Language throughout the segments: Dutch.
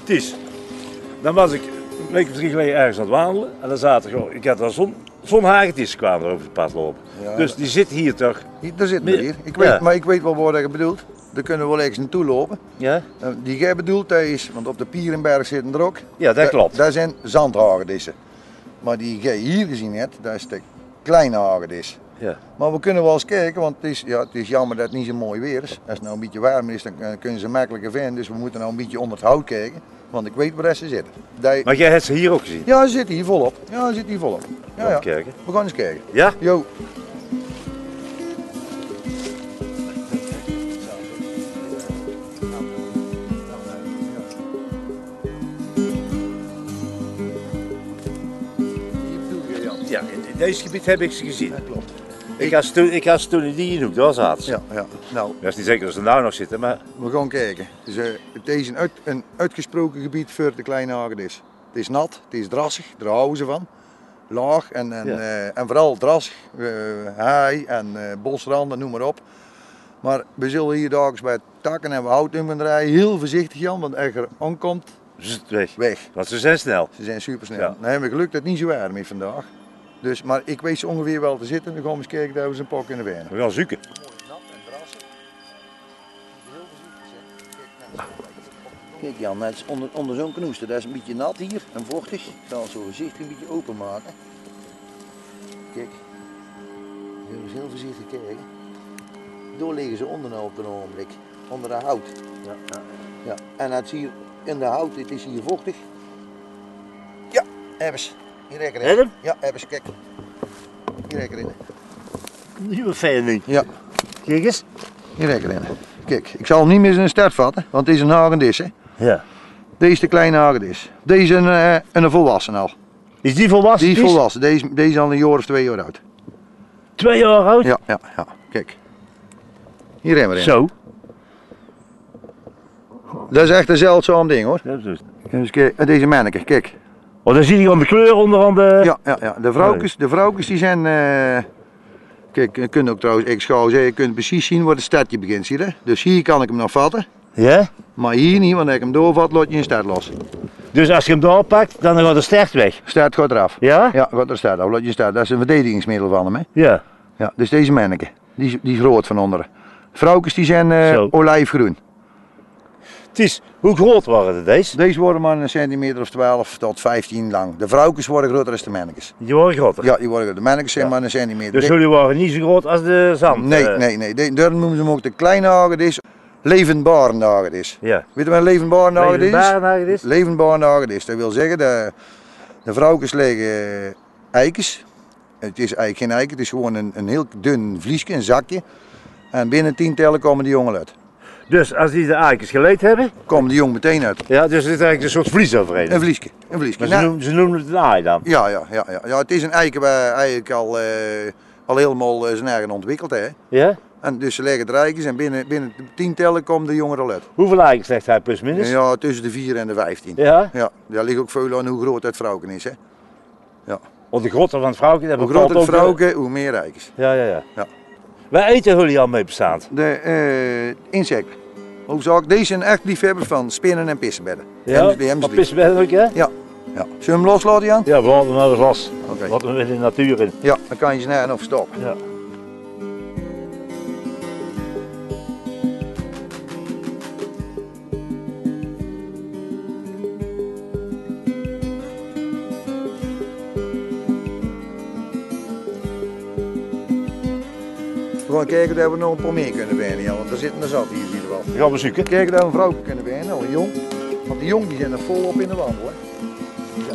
Ties, dan was ik een week of 3 geleden ergens aan het wandelen en dan zaten gewoon, ik had daar zo'n hagedis kwamen er over het pad lopen. Ja, dus die zit hier toch? Daar zit hij hier. Ik weet, maar ik weet wel waar je bedoelt. Daar kunnen we wel ergens naartoe lopen. Ja? Die jij bedoelt, dat is, want op de Pierenberg zitten er ook. Ja, dat klopt. Daar zijn zandhagedissen. Maar die jij hier gezien hebt, dat is de kleine hagedis. Ja. Maar we kunnen wel eens kijken, want het is jammer dat het niet zo mooi weer is. Als het nou een beetje warm is, dan kunnen ze makkelijker vinden. Dus we moeten nou een beetje onder het hout kijken. Want ik weet waar ze zitten. Maar jij hebt ze hier ook gezien? Ja, ze zitten hier volop. Ja, ze zitten hier volop. Ja, ja. Kijken. We gaan eens kijken. Ja? Jo. Ja, in deze gebied heb ik ze gezien. Dat klopt. Ik had ze toen in die hoek, daar zaten ze. Ja, ja. Nou, dat is niet zeker dat ze nou nog zitten, maar... We gaan kijken. Dus, het is een uitgesproken gebied voor de kleine hagedis. Het is nat, het is drassig, daar houden ze van. Laag en vooral drassig, haai en bosranden, noem maar op. Maar we zullen hier dagelijks bij takken en we hout in rijden. Heel voorzichtig Jan, want als er aankomt, weg. Want ze zijn snel. Ze zijn super snel. Ja. Dan hebben we geluk dat het niet zo warm is vandaag. Dus, maar ik weet ze ongeveer wel te zitten. Dan gaan we eens kijken dat we ze een pak kunnen winnen. We gaan zoeken. Mooi nat en drassig. Heel voorzichtig. Kijk Jan, het is onder zo'n knoester. Dat is een beetje nat hier en vochtig. Ik zal het zo voorzichtig een beetje openmaken. Kijk. Heel voorzichtig kijken. Door liggen ze onder nou op een ogenblik. Onder de hout. Ja. En het is hier in de hout, het is hier vochtig. Ja, hebben ze. Hier rekker in. Hem? Ja, hebben ze. Kijk. Hier rekker in. Nieuwe veiling. Ja. Kijk eens. Hier rekker in. Kijk, ik zal hem niet meer in een start vatten, want het is een hagedis. Hè. Ja. Deze is de kleine hagedis. Deze is een volwassen al. Is die volwassen? Die is volwassen. Deze is al een jaar of 2 jaar oud. 2 jaar oud? Ja. Kijk. Hier hebben we erin. Zo. Dat is echt een zeldzaam ding hoor. Dat is het. Dus kijk, deze manneke, kijk. Oh, dan zie je gewoon de kleur onder aan de... Ja. De vrouwtjes die zijn... Kijk, je kunt ook trouwens, ik schouw zeggen, je kunt precies zien waar het startje begint, zie je? Dus hier kan ik hem nog vatten. Ja? Maar hier niet, want als ik hem doorvat, laat je een start los. Dus als je hem doorpakt, dan gaat de start weg? Start gaat eraf. Ja? Ja, gaat er start af, laat je een start. Dat is een verdedigingsmiddel van hem, hè? Ja. Ja, dus deze manneke, die is groot van onderen. Vrouwtjes die zijn olijfgroen. Ties, hoe groot waren het deze? Deze worden maar een centimeter of 12 tot 15 lang. De vrouwtjes worden groter dan de mannetjes. Die worden groter? Ja, die worden groter. De mannetjes zijn maar een centimeter. Dus jullie waren niet zo groot als de zand? Nee. Daarom noemen ze hem ook de kleine hagedis. Levendbarende hagedis. Ja. Weet je wat een levendbarende hagedis is? Levendbarende hagedis? Levendbarende hagedis. Dat wil zeggen, de vrouwtjes leggen eikens. Het is eigenlijk geen eiken, het is gewoon een heel dun vliesje, een zakje. En binnen 10 tellen komen die jongen uit. Dus als die de eikens geleed hebben? Komen die jongen meteen uit. Ja, dus het is eigenlijk een soort vlies overheen. Een vliesje. Maar ze noemen het een aai dan? Ja, het is een eiken waar eigenlijk al helemaal zijn eigen ontwikkeld hè. Ja? En dus ze leggen de eikens en binnen 10 tellen komen de jongen al uit. Hoeveel eikens legt hij plus minus? Ja, tussen de 4 en de 15. Ja? Ja, daar ligt ook veel aan hoe groot het vrouwken is hè. Ja. Want de groter van het vrouwtje... Hoe groter het vrouwken, hoe meer eikens. Ja. Waar eten jullie al mee bestaand? De insecten. Hoofdzaak, deze zijn echt liefhebbers van spinnen en pissenbedden. Ja, maar pissenbedden ook hè? Ja. Zullen we hem loslaten Jan? Ja, we laten hem maar eens los. Oké. Laten we hem in de natuur in. Ja, dan kan je ze naar nog verstoppen. Ja. We gaan kijken dat we nog een paar meer kunnen winnen, ja, want er zitten er zat hier in ieder geval. We gaan we zoeken. Kijken dat we een vrouw kunnen winnen, al een jong. Want die jong die zijn er volop in de wandel. Hè. Ja.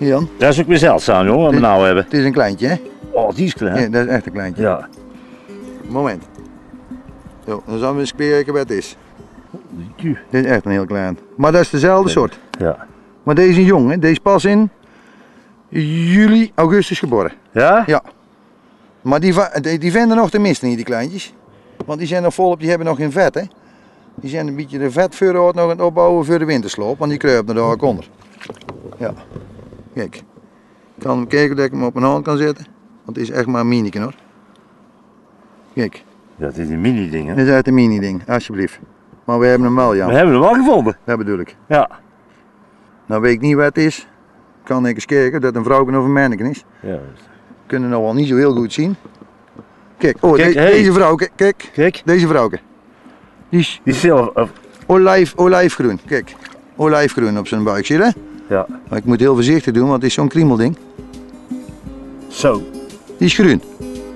Jan. Dat is ook weer zeldzaam, jongen, wat we nou hebben. Het is een kleintje, hè? Oh, die is klein. Ja, dat is echt een kleintje. Ja. Moment. Zo, dan zullen we eens kijken wat het is. Dit is echt een heel klein. Maar dat is dezelfde soort. Ja. Maar deze is een jong, hè? Deze is pas in juli, augustus geboren. Ja? Ja. Maar die vinden nog tenminste niet, die kleintjes. Want die zijn nog volop, die hebben nog geen vet, hè. Die zijn een beetje de vetvoorraad nog aan het opbouwen voor de wintersloop, want die kruipen er ook onder. Ja. Kijk. Ik kan kijken dat ik hem op mijn hand kan zetten. Want het is echt maar een minieke, hoor. Kijk. Ja, dit is een mini ding, hè? Dit is uit een mini ding, alsjeblieft. Maar we hebben hem wel, Jan. We hebben hem wel gevonden. Dat bedoel ik. Ja. Nou weet ik niet wat het is. Kan ik eens kijken dat het een vrouwke of een manneke is. Ja. Kunnen we nog wel niet zo heel goed zien. Kijk, oh, Kijk, hey. deze vrouwke, kijk. Kijk. Deze vrouwke. Die is Die zilver. olijfgroen. Kijk, olijfgroen op zijn buik, zie je dat? Ja. Maar ik moet heel voorzichtig doen, want het is zo'n kriemelding. Zo. Die is groen.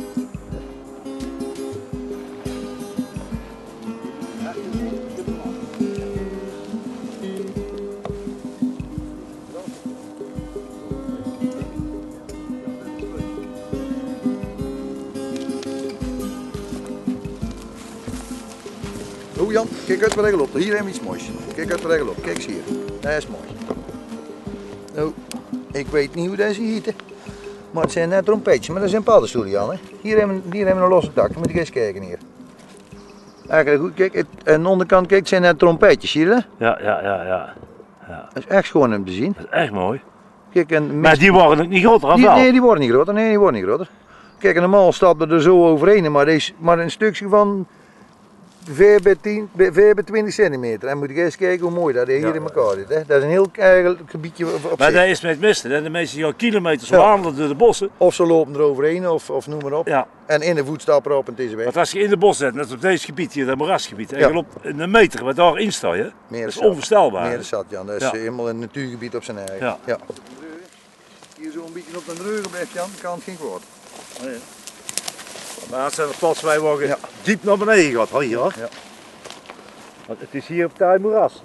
Oh Jan, kijk uit de regel op. Hier hebben we iets moois. Kijk uit de regel op. Kijk eens hier. Dat is mooi. Oh, ik weet niet hoe deze hieten. Maar het zijn net trompetjes. Maar dat zijn paddenstoelen, Jan. Hè? Hier hebben we een losse tak. Moet ik eens kijken hier. Eigenlijk goed. Kijk, aan de onderkant, kijk, het zijn net trompetjes. Zie je dat? Ja. Dat is echt schoon om te zien. Dat is echt mooi. Kijk, en Maar die worden ook niet groter, of wel? nee, die worden niet groter. Nee, die worden niet groter. Kijk, en normaal staat er zo overheen. Maar deze, maar een stukje van 4 bij 20 centimeter. En moet ik eens kijken hoe mooi dat hier in elkaar zit. Hè? Dat is een heel eigenlijk gebiedje op Maar zich. dat is met misten, hè? De mensen gaan kilometers Ja. wandelen door de bossen. Of ze lopen er overheen of noem maar op. Ja. En in de voetstapper op en het is weg. Want als je in de bos zit, net op deze gebied hier, dat moerasgebied, en Ja. je loopt een meter wat daarin staat, hè? Meer Dat is zat. onvoorstelbaar. Meer zat, Jan. Dat is Ja. helemaal een natuurgebied op zijn eigen. Ja. Hier zo'n beetje op de reugen blijft, Jan, kan het geen kwaad. Maar het zijn er plots wij worden Ja. diep naar beneden gehad, hoor hier. Ja. Want het is hier op het moeras.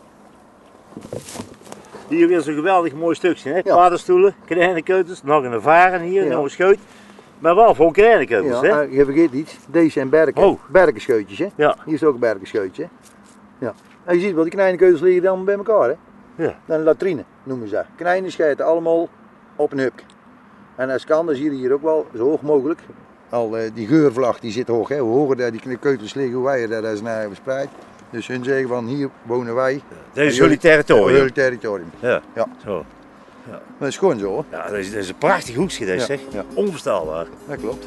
Hier is een geweldig mooi stukje, hè? Ja. Paardenstoelen, krijnenkeutels, nog een varen hier, Ja. nog een scheut. Maar wel voor krijnenkeutels, hè? Je vergeet iets. Deze zijn berken. Oh. Berkenscheutjes, hè. Ja. Hier is ook een berkenscheutje. Hè? Ja. En je ziet wel, die kleine keutels liggen dan bij elkaar, hè. Ja. Een latrine noemen ze dat. Kleine scheiden allemaal op een hupje. En als het kan, dan zie je hier ook wel zo hoog mogelijk. Al die geurvlag die zit hoog, hè. Hoe hoger dat die keutels liggen, hoe wijder dat is naar verspreid. Dus hun zeggen van hier wonen wij. Deze is jullie territorium. Jullie territorium. Ja. Ja. Zo. Dat is gewoon zo, hoor. Ja, deze is een prachtig hoekje, deze, Ja. zeg. Ja. Onvoorstelbaar. Dat klopt.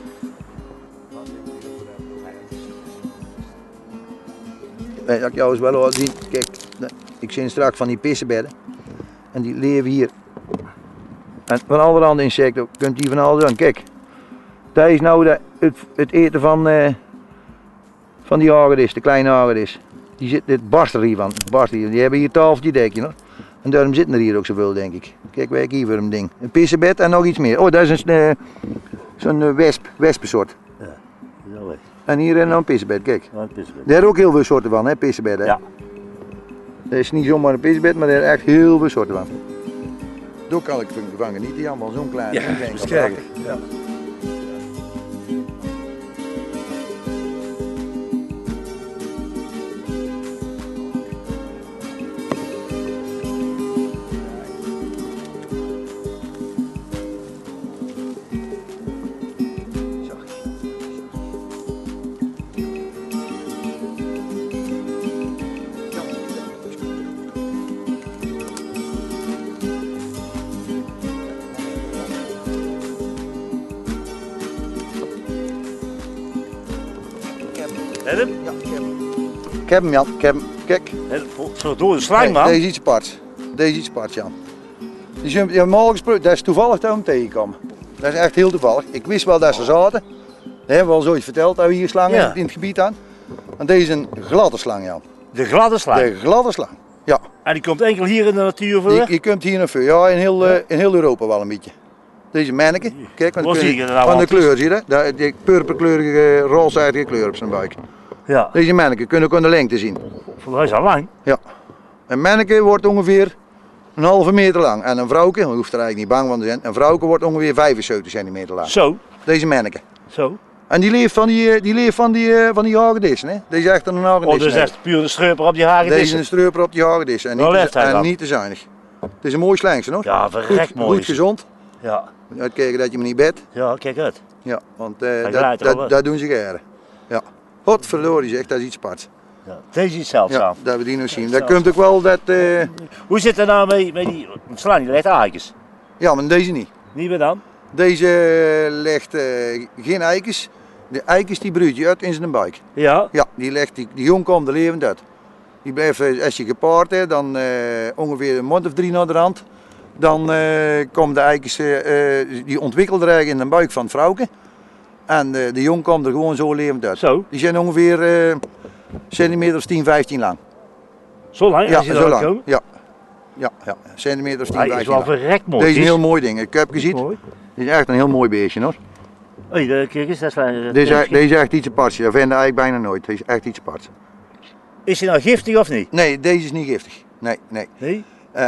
Dat ik jou eens wel laten zien. Kijk, ik zie straks van die pissenbedden. En die leven hier. En van allerhande insecten kunt hier van alles aan. Kijk, dat is nou het eten van die hagedis, de kleine hagedis. Dit barst er hiervan. Die hebben hier tafeltje dekje, hoor. En daarom zitten er hier ook zoveel, denk ik. Kijk, wij hier voor een ding. Een pissenbed en nog iets meer. Oh, dat is zo'n wespensoort. Zo, hè. En hier nog een pissenbed, kijk. Ja, het is wel. Daar hebben ook heel veel soorten van, hè, pissenbedden. Ja. Dat is niet zomaar een pissenbed, maar daar zijn echt heel veel soorten van. Daar kan ik van genieten, Jan, wel zo'n klein. Ja, zo'n klein eens apparaat. kijken. Ja. Heb je hem? Ja, ik heb hem. Ik heb hem, Jan. Ik heb hem. Kijk. Zo door de slang, man. Deze is iets apart. Deze is iets apart, Jan. Dus je hebt normaal gesproken, dat is toevallig dat we hem tegenkomen. Dat is echt heel toevallig. Ik wist wel dat ze zaten. Dat hebben we al zoiets verteld, dat we hier slangen Ja. in het gebied aan. Want deze is een gladde slang, Jan. De gladde slang. De gladde slang. Ja. En die komt enkel hier in de natuur voor. Je kunt hier nog veel. Ja, in heel Europa wel een beetje. Deze manneke. Kijk, Wat van zie je er nou de aan? kleur, zie je? Die purperkleurige, roze kleur op zijn buik. Ja. Deze manneke kun je ook aan de lengte zien. Hij is al lang. Ja. Een manneke wordt ongeveer een halve meter lang. En een vrouwke, je hoeft er eigenlijk niet bang van te zijn, een vrouwke wordt ongeveer 75 centimeter lang. Zo. Deze manneke. Zo. En die leeft van die hagedissen, hè. Deze is echt een hagedis. Oh, dus echt puur de streuper op die hagedissen. Deze is een streuper op die hagedissen. En, niet te zuinig. Het is een mooi slangse, hoor. Ja, verrekt mooi. Goed gezond. Ja. Uitkijken dat je me niet bedt. Ja, kijk uit. Ja, want dat doen ze graag. Ja. Godverdorie zegt, dat is iets aparts. Ja. Deze is zeldzaam. Ja, dat we die nog zien. Dat komt ook wel dat... Hoe zit het nou met die slang? Die legt eikens. Ja, maar deze niet. Niet meer dan? Deze legt geen eikens. De eikens die broedt je uit in zijn buik. Ja. Ja, die jong komt er levend uit. Die blijft, als je gepaard hebt, dan ongeveer een maand of 3 naar de rand. Dan komen de eikens, die ontwikkelen er eigenlijk in de buik van het vrouwke. En de jong komt er gewoon zo levend uit. Zo. Die zijn ongeveer centimeter of 10, 15 lang. Zo lang? Ja, als je zo eruit lang. komt? Ja. Ja, centimeter of 10, Hij 15 is wel lang. verrekt mooi. Deze is een heel mooi ding. Ik heb gezien. Mooi. Dit is echt een heel mooi beestje, hoor. Hé, kijk eens, dat is wel... Deze is echt iets aparts. Dat vinden eigenlijk bijna nooit. Deze is echt iets aparts. Is hij nou giftig of niet? Nee, deze is niet giftig. Nee. Nee?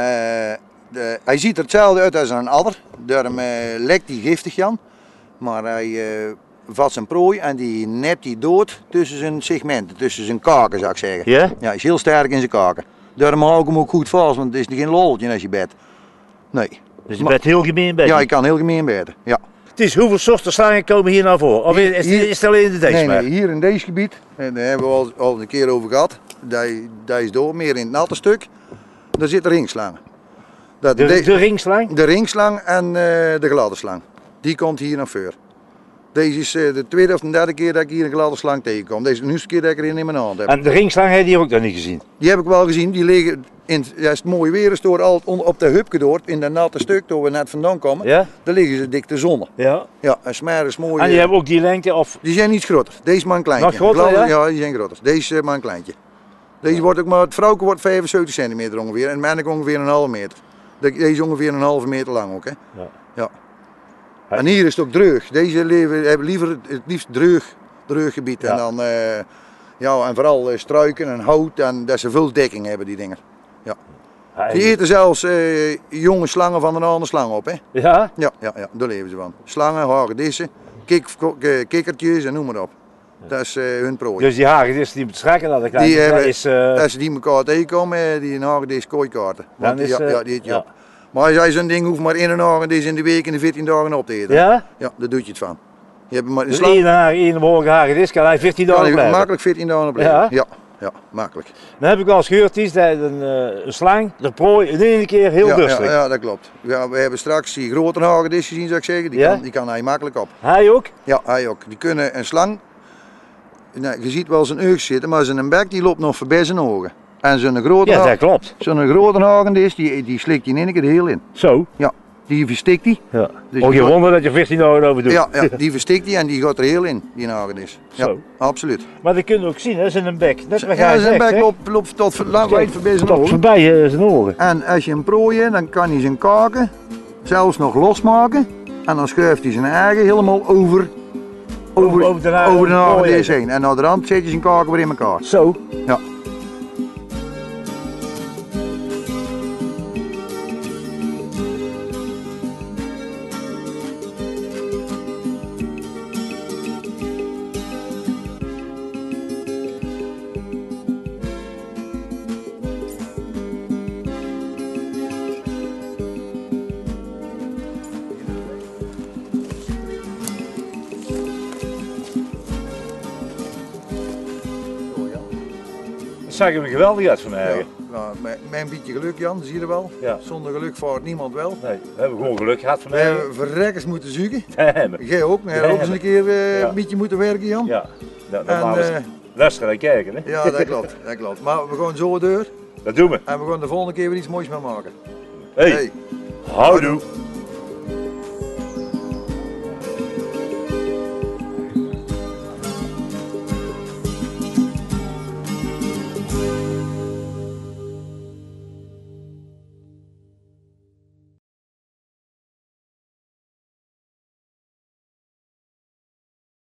Hij ziet er hetzelfde uit als een adder. Daarom lekt hij giftig, Jan. Maar hij vat zijn prooi en die nept hij dood tussen zijn segmenten, tussen zijn kaken, zou ik zeggen. Ja? Ja, hij is heel sterk in zijn kaken. Daarom hou ik hem ook goed vast, want het is geen lolletje als je bedt. Nee. Dus je bent heel gemeen bij. Ja, ik kan heel gemeen bedden. Ja. Het is, hoeveel soorten slangen komen hier nou voor? Of is het alleen de deze Nee, hier in deze gebied, en daar hebben we al een keer over gehad, dat is door, meer in het natte stuk, daar zitten ringslangen. De ringslang? De ringslang en de gladde slang. Die komt hier naar voren. Deze is de tweede of de derde keer dat ik hier een gladde slang tegenkom. Deze is de nieuwste keer dat ik er een in mijn hand heb. En de ringslang heb je ook nog niet gezien? Die heb ik wel gezien. Die liggen, als het mooi weer is, door altijd op de hupke door, in dat natte stuk, waar we net vandaan komen. Ja? Daar liggen ze dik te zonnen. Ja. Ja, en smeren is mooi. En die hebben ook die lengte of... Die zijn iets groter. Deze is maar een kleintje. Nog groter, Gladde, ja? ja, die zijn groter. Deze is maar een kleintje. Deze wordt ook maar, het vrouwke wordt 75 centimeter ongeveer en het manneke ongeveer een halve meter. Deze is ongeveer een halve meter lang ook, hè. Ja. Ja. En hier is het ook dreug. Deze hebben liever het liefst dreuggebied. Ja. En dan ja, en vooral struiken en hout en dat ze veel dekking hebben, die dingen. Ja. Die eten zelfs jonge slangen van een andere slang op, hè. Ja? Ja, daar leven ze van. Slangen, hagedissen, kikkertjes en noem maar op. Dat is hun prooi. Dus die hagedissen die betrekken dat ik Die hebben, is, als ze die elkaar tegenkomen, die een hagedis kooikaarten. Dan is, ja, die eet je ja. op. Maar als jij zo'n ding hoeft maar in een hagedis in de week in de 14 dagen op te eten. Ja? Ja, daar doe je het van. Je hebt maar een Dus slang. één behoorlijke hagedis kan hij 14 Kan dagen je blijven. makkelijk 14 dagen op blijven. Ja? Ja, makkelijk. Dan heb ik wel eens gehoord is dat een slang de prooi in één keer heel rustelijk. Ja, dat klopt. Ja, we hebben straks die grotere hagedissen gezien, zou ik zeggen. Die kan hij makkelijk op. Hij ook? Ja, hij ook. Die kunnen een slang, nou, je ziet wel zijn oog zitten, maar zijn bek die loopt nog voorbij zijn ogen. En zo'n grote, Ja, dat klopt. zo'n grote hagedis, die slikt hij in één keer heel in. Zo? Ja, die verstikt hij. Ja. Dus Ook die je gaat- wonder dat je 14 dagen over doet. Ja, die verstikt hij en die gaat er heel in, die hagedis. Ja, Zo. absoluut. Maar dat kun je ook zien, hè, zijn een bek. Net wat Ja, jij zijn zegt, bek hè? loopt tot lang wijd voorbij zijn Tot ogen. voorbij zijn oren. En als je hem prooien, dan kan hij zijn kaken zelfs nog losmaken. En dan schuift hij zijn eigen helemaal over de hagedis heen. En aan de rand zet je zijn kaken weer in elkaar. Zo. Ja. Dat zag er geweldig uit van mij. Ja. Nou, met een beetje geluk, Jan, zie je wel. Ja. Zonder geluk vaart niemand wel. Nee, we hebben gewoon geluk gehad van We mij. hebben verrekkers moeten zoeken. Ja. Jij ook. We hebben ook eens een keer een beetje moeten werken, Jan. Ja. Nou, En, normaal is het luisteren en kijken, hè? ja, dat klopt, dat klopt. Maar we gaan zo deur Dat doen we. en we gaan de volgende keer weer iets moois mee maken. Hey, houdoe.